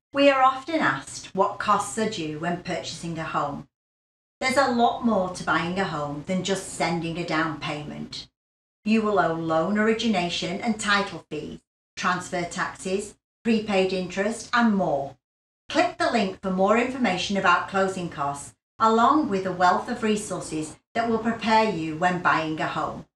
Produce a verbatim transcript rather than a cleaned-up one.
We are often asked what costs are due when purchasing a home. There's a lot more to buying a home than just sending a down payment. You will owe loan origination and title fees, transfer taxes, prepaid interest, and more. Click the link for more information about closing costs, along with a wealth of resources that will prepare you when buying a home.